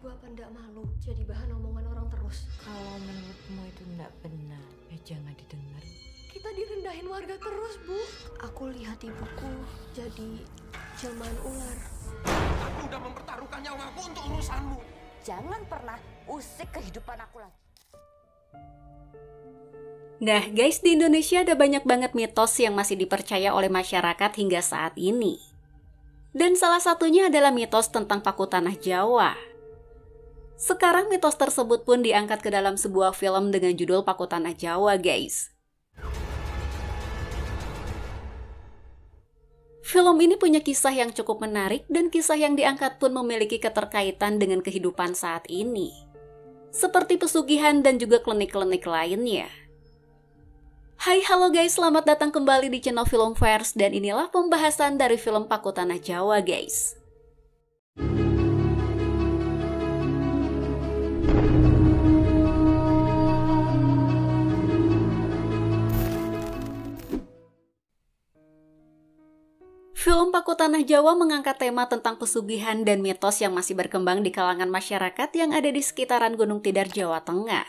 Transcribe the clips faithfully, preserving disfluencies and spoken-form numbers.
Ibu apa ndak malu jadi bahan omongan orang terus? Kalau menurutmu itu ndak benar, ya jangan didengar. Kita direndahin warga terus, Bu. Aku lihat ibuku jadi jelmaan ular. Aku udah mempertaruhkan nyawaku untuk urusanmu. Jangan pernah usik kehidupan aku lagi. Nah guys, di Indonesia ada banyak banget mitos yang masih dipercaya oleh masyarakat hingga saat ini. Dan salah satunya adalah mitos tentang paku tanah Jawa. Sekarang mitos tersebut pun diangkat ke dalam sebuah film dengan judul Paku Tanah Jawa, guys. Film ini punya kisah yang cukup menarik dan kisah yang diangkat pun memiliki keterkaitan dengan kehidupan saat ini. Seperti pesugihan dan juga klinik-klinik lainnya. Hai halo guys, selamat datang kembali di channel Filmverse dan inilah pembahasan dari film Paku Tanah Jawa, guys. Film Paku Tanah Jawa mengangkat tema tentang pesugihan dan mitos yang masih berkembang di kalangan masyarakat yang ada di sekitaran Gunung Tidar, Jawa Tengah.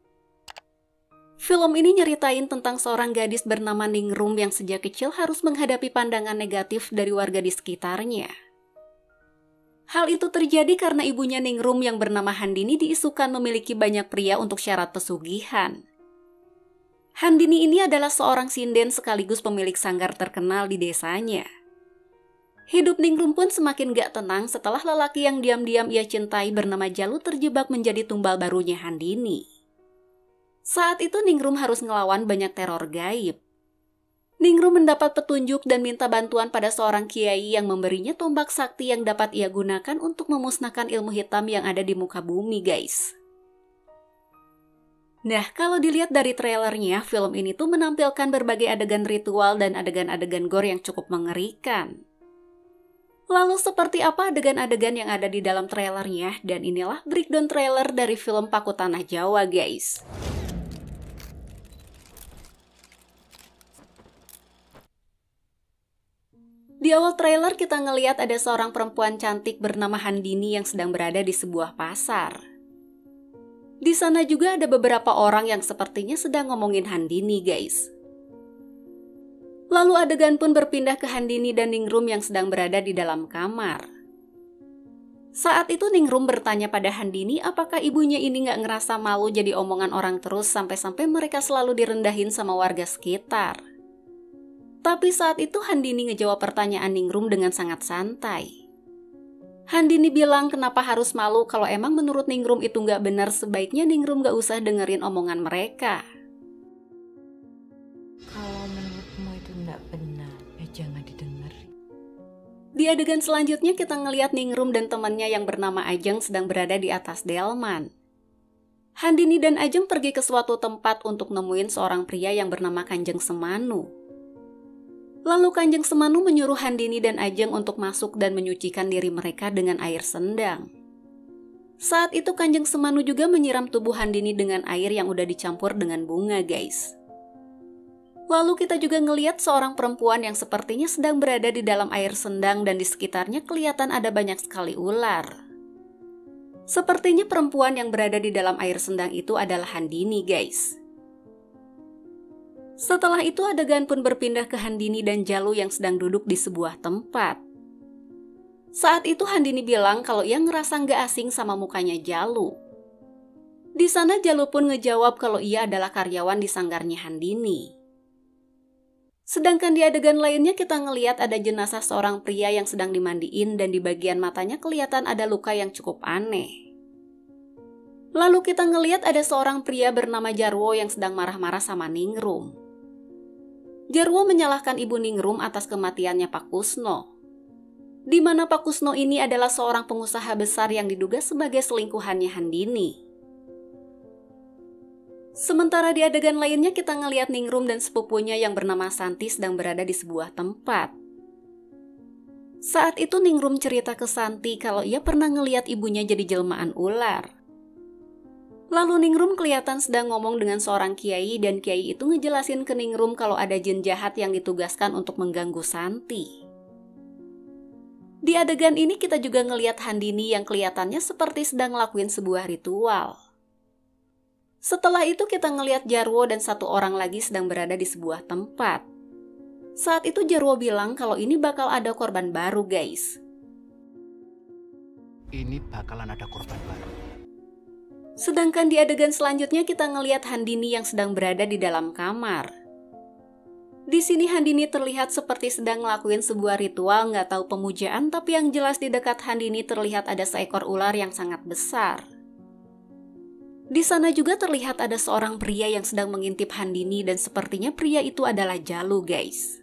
Film ini nyeritain tentang seorang gadis bernama Ningrum yang sejak kecil harus menghadapi pandangan negatif dari warga di sekitarnya. Hal itu terjadi karena ibunya Ningrum yang bernama Handini diisukan memiliki banyak pria untuk syarat pesugihan. Handini ini adalah seorang sinden sekaligus pemilik sanggar terkenal di desanya. Hidup Ningrum pun semakin gak tenang setelah lelaki yang diam-diam ia cintai bernama Jalu terjebak menjadi tumbal barunya Handini. Saat itu Ningrum harus ngelawan banyak teror gaib. Ningrum mendapat petunjuk dan minta bantuan pada seorang kiai yang memberinya tombak sakti yang dapat ia gunakan untuk memusnahkan ilmu hitam yang ada di muka bumi, guys. Nah, kalau dilihat dari trailernya, film ini tuh menampilkan berbagai adegan ritual dan adegan-adegan gore yang cukup mengerikan. Lalu seperti apa adegan-adegan yang ada di dalam trailernya? Dan inilah breakdown trailer dari film Paku Tanah Jawa, guys. Di awal trailer kita ngelihat ada seorang perempuan cantik bernama Handini yang sedang berada di sebuah pasar. Di sana juga ada beberapa orang yang sepertinya sedang ngomongin Handini, guys. Lalu adegan pun berpindah ke Handini dan Ningrum yang sedang berada di dalam kamar. Saat itu Ningrum bertanya pada Handini apakah ibunya ini nggak ngerasa malu jadi omongan orang terus sampai-sampai mereka selalu direndahin sama warga sekitar. Tapi saat itu Handini ngejawab pertanyaan Ningrum dengan sangat santai. Handini bilang kenapa harus malu kalau emang menurut Ningrum itu nggak benar, sebaiknya Ningrum nggak usah dengerin omongan mereka. Kalau menurutmu itu ndak benar, ya jangan didengar. Di adegan selanjutnya kita ngelihat Ningrum dan temannya yang bernama Ajeng sedang berada di atas delman. Handini dan Ajeng pergi ke suatu tempat untuk nemuin seorang pria yang bernama Kanjeng Semanu. Lalu Kanjeng Semanu menyuruh Handini dan Ajeng untuk masuk dan menyucikan diri mereka dengan air sendang. Saat itu Kanjeng Semanu juga menyiram tubuh Handini dengan air yang udah dicampur dengan bunga, guys. Lalu kita juga ngelihat seorang perempuan yang sepertinya sedang berada di dalam air sendang dan di sekitarnya kelihatan ada banyak sekali ular. Sepertinya perempuan yang berada di dalam air sendang itu adalah Handini, guys. Setelah itu adegan pun berpindah ke Handini dan Jalu yang sedang duduk di sebuah tempat. Saat itu Handini bilang kalau ia ngerasa nggak asing sama mukanya Jalu. Di sana Jalu pun ngejawab kalau ia adalah karyawan di sanggarnya Handini. Sedangkan di adegan lainnya kita ngelihat ada jenazah seorang pria yang sedang dimandiin dan di bagian matanya kelihatan ada luka yang cukup aneh. Lalu kita ngelihat ada seorang pria bernama Jarwo yang sedang marah-marah sama Ningrum. Jarwo menyalahkan ibu Ningrum atas kematiannya Pak Kusno. Di mana Pak Kusno ini adalah seorang pengusaha besar yang diduga sebagai selingkuhannya Handini. Sementara di adegan lainnya kita ngelihat Ningrum dan sepupunya yang bernama Santi sedang berada di sebuah tempat. Saat itu Ningrum cerita ke Santi kalau ia pernah ngelihat ibunya jadi jelmaan ular. Lalu Ningrum kelihatan sedang ngomong dengan seorang kiai dan kiai itu ngejelasin ke Ningrum kalau ada jin jahat yang ditugaskan untuk mengganggu Santi. Di adegan ini kita juga ngelihat Handini yang kelihatannya seperti sedang ngelakuin sebuah ritual. Setelah itu kita ngelihat Jarwo dan satu orang lagi sedang berada di sebuah tempat. Saat itu Jarwo bilang kalau ini bakal ada korban baru guys. Ini bakalan ada korban baru. Sedangkan di adegan selanjutnya kita ngelihat Handini yang sedang berada di dalam kamar. Di sini Handini terlihat seperti sedang ngelakuin sebuah ritual nggak tahu pemujaan, tapi yang jelas di dekat Handini terlihat ada seekor ular yang sangat besar. Di sana juga terlihat ada seorang pria yang sedang mengintip Handini dan sepertinya pria itu adalah Jalu guys.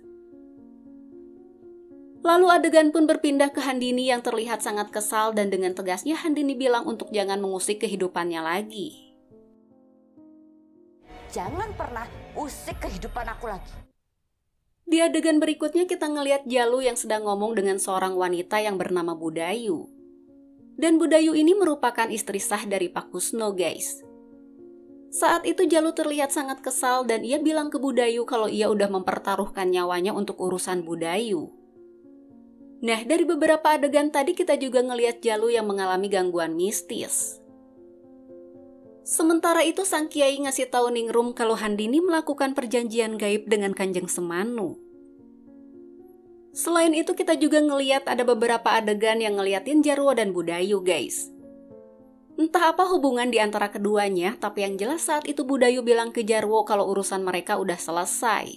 Lalu adegan pun berpindah ke Handini yang terlihat sangat kesal dan dengan tegasnya Handini bilang untuk jangan mengusik kehidupannya lagi. Jangan pernah usik kehidupan aku lagi. Di adegan berikutnya kita ngelihat Jalu yang sedang ngomong dengan seorang wanita yang bernama Budayu. Dan Budayu ini merupakan istri sah dari Pak Kusno guys. Saat itu Jalu terlihat sangat kesal dan ia bilang ke Budayu kalau ia udah mempertaruhkan nyawanya untuk urusan Budayu. Nah, dari beberapa adegan tadi kita juga ngelihat Jalu yang mengalami gangguan mistis. Sementara itu sang kiai ngasih tahu Ningrum kalau Handini melakukan perjanjian gaib dengan Kanjeng Semanu. Selain itu kita juga ngeliat ada beberapa adegan yang ngeliatin Jarwo dan Budayu guys. Entah apa hubungan di antara keduanya, tapi yang jelas saat itu Budayu bilang ke Jarwo kalau urusan mereka udah selesai.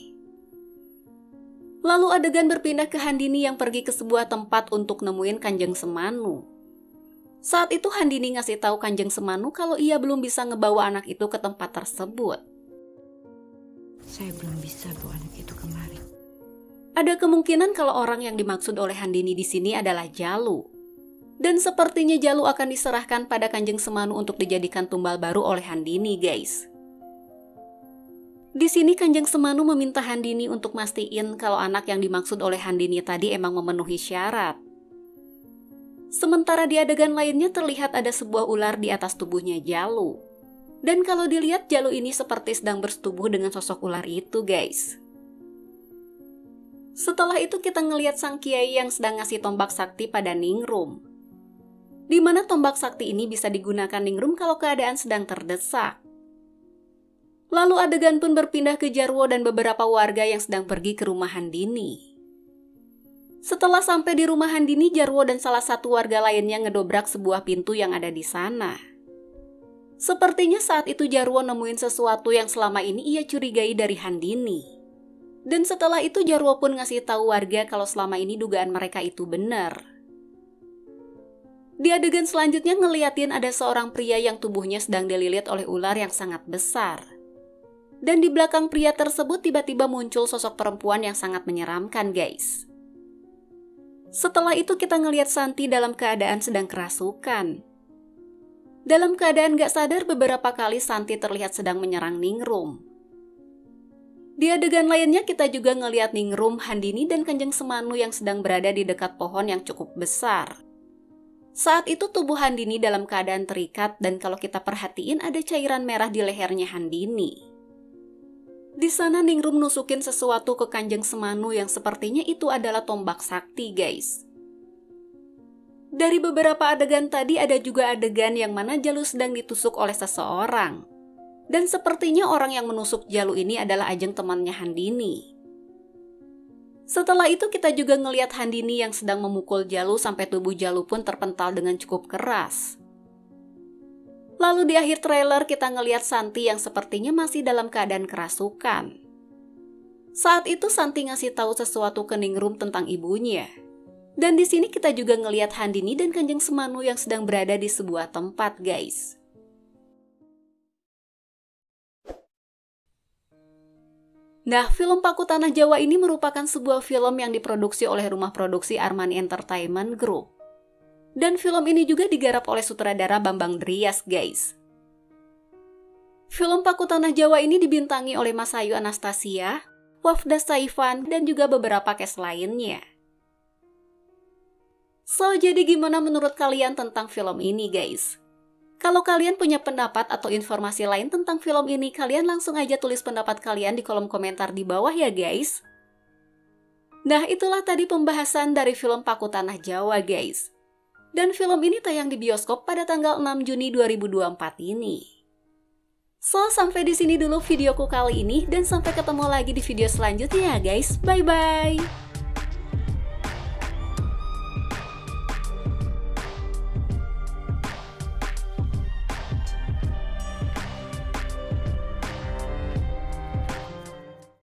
Lalu adegan berpindah ke Handini yang pergi ke sebuah tempat untuk nemuin Kanjeng Semanu. Saat itu Handini ngasih tahu Kanjeng Semanu kalau ia belum bisa ngebawa anak itu ke tempat tersebut. Saya belum bisa bawa anak itu kemari. Ada kemungkinan kalau orang yang dimaksud oleh Handini di sini adalah Jalu. Dan sepertinya Jalu akan diserahkan pada Kanjeng Semanu untuk dijadikan tumbal baru oleh Handini guys. Di sini Kanjeng Semanu meminta Handini untuk mastiin kalau anak yang dimaksud oleh Handini tadi emang memenuhi syarat. Sementara di adegan lainnya terlihat ada sebuah ular di atas tubuhnya Jalu. Dan kalau dilihat Jalu ini seperti sedang bersetubuh dengan sosok ular itu guys. Setelah itu kita ngelihat sang kiai yang sedang ngasih tombak sakti pada Ningrum. Di mana tombak sakti ini bisa digunakan Ningrum kalau keadaan sedang terdesak. Lalu adegan pun berpindah ke Jarwo dan beberapa warga yang sedang pergi ke rumah Handini. Setelah sampai di rumah Handini, Jarwo dan salah satu warga lainnya ngedobrak sebuah pintu yang ada di sana. Sepertinya saat itu Jarwo nemuin sesuatu yang selama ini ia curigai dari Handini. Dan setelah itu Jarwo pun ngasih tahu warga kalau selama ini dugaan mereka itu benar. Di adegan selanjutnya ngeliatin ada seorang pria yang tubuhnya sedang dililit oleh ular yang sangat besar. Dan di belakang pria tersebut tiba-tiba muncul sosok perempuan yang sangat menyeramkan guys. Setelah itu kita ngelihat Santi dalam keadaan sedang kerasukan. Dalam keadaan gak sadar beberapa kali Santi terlihat sedang menyerang Ningrum. Di adegan lainnya kita juga ngelihat Ningrum, Handini, dan Kanjeng Semanu yang sedang berada di dekat pohon yang cukup besar. Saat itu tubuh Handini dalam keadaan terikat dan kalau kita perhatiin ada cairan merah di lehernya Handini. Di sana Ningrum nusukin sesuatu ke Kanjeng Semanu yang sepertinya itu adalah tombak sakti guys. Dari beberapa adegan tadi ada juga adegan yang mana Jalu sedang ditusuk oleh seseorang. Dan sepertinya orang yang menusuk Jalu ini adalah Ajeng temannya Handini. Setelah itu kita juga ngelihat Handini yang sedang memukul Jalu sampai tubuh Jalu pun terpental dengan cukup keras. Lalu di akhir trailer kita ngelihat Santi yang sepertinya masih dalam keadaan kerasukan. Saat itu Santi ngasih tahu sesuatu ke Ningrum tentang ibunya. Dan di sini kita juga ngelihat Handini dan Kanjeng Semanu yang sedang berada di sebuah tempat guys. Nah, film Paku Tanah Jawa ini merupakan sebuah film yang diproduksi oleh rumah produksi Armani Entertainment Group. Dan film ini juga digarap oleh sutradara Bambang Drias, guys. Film Paku Tanah Jawa ini dibintangi oleh Masayu Anastasia, Wafda Saifan, dan juga beberapa cast lainnya. So, jadi gimana menurut kalian tentang film ini, guys? Kalau kalian punya pendapat atau informasi lain tentang film ini, kalian langsung aja tulis pendapat kalian di kolom komentar di bawah ya, guys. Nah, itulah tadi pembahasan dari film Paku Tanah Jawa, guys. Dan film ini tayang di bioskop pada tanggal enam Juni dua ribu dua puluh empat ini. So, sampai di sini dulu videoku kali ini dan sampai ketemu lagi di video selanjutnya ya, guys. Bye-bye!